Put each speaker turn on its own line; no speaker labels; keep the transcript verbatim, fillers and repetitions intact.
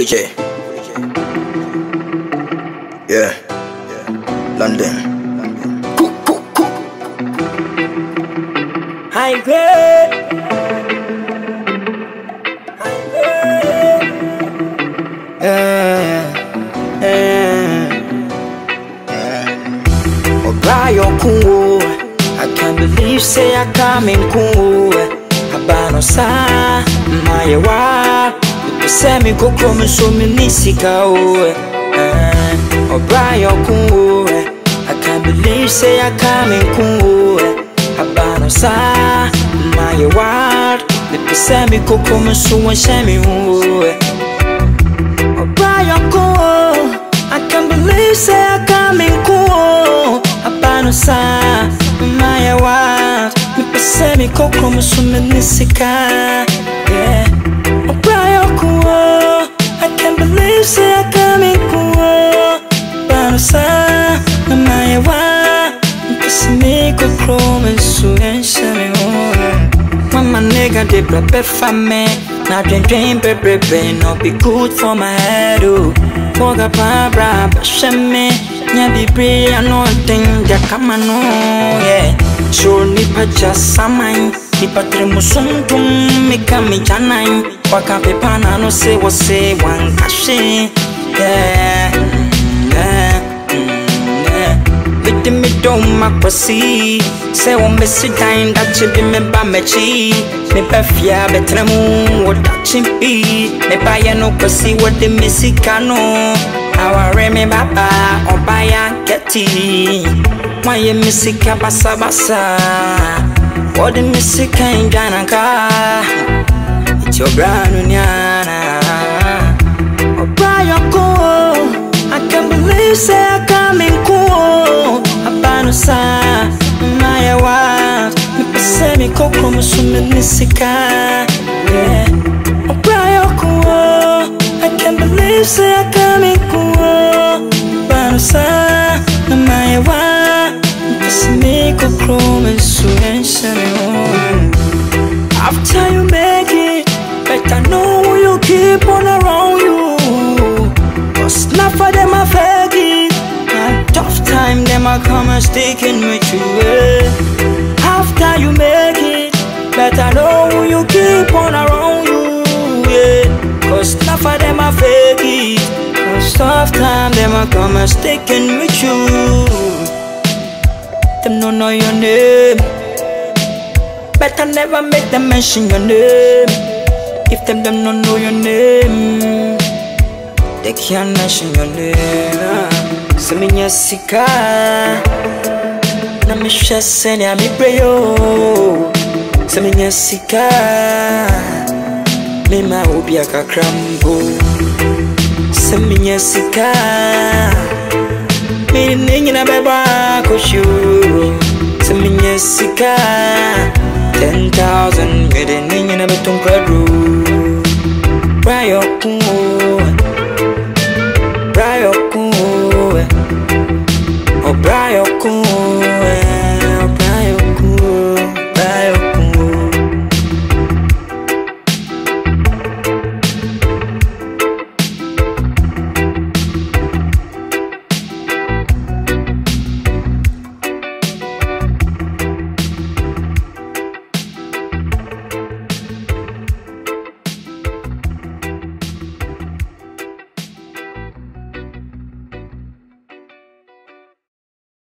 Fully J. Yeah. London. Cook, cook, cook.
High grade. High grade. Yeah. Yeah. Yeah. Oh, Brian Kungo. I can't believe say I come in Kungo. Habano sa my wa. Semi go come so many sika. Oh, Brian Kungo. I can't believe say I come in Kungo. Habano sa my word. The semi go come so one semi. Oh, Brian Kungo. I can't believe say I come in Kungo. Habano sa my word. The semi go come so many sika. Yeah. Oh, Brian Kungo. I can't believe say I come in Kungo. Habano sa my word. Me go chrome and so and shame. When my nigga did prepare for me, now dream dream baby baby no be good for my head. Oh, moga pabra shame me. Nya be brave I know thing that come on yeah. So ni pa just samai, ni pa tremo suntum me kami janai. Waka pe pana no say what say one kashi yeah. Me don't makwasi. Say one messy time that you be me ba me chi. Me ba fia betre mu what touching be. Me ba ya no kwasi what the missy kano. Our me baba obaya keti. Why you missy ka basa basa. What the missy kind janaka. It's your brand new nyana. Obaya ko. I can't believe say I come in cool. Habano sa my wife. Me say me go come so many sika. Yeah. Oh, Brian Kungo. I can't believe say I come in cool. Habano sa my wife. Me say me go come so and shame. After you make it, better know you keep on around you. Cause not for them I fake it. A tough time them I come and sticking with you eh. After you make it, better know who you keep on around you yeah. Cause not for them I fake it. Cause tough time them I come and sticking with you. Them don't know your name. Better never make them mention your name. If them them don't know your name, they can't mention your name. So me nyasika na me shese ni ami preyo. So me nyasika me ma obi akakrambo. So me nyasika me ni nyina beba koshu. So me nyasika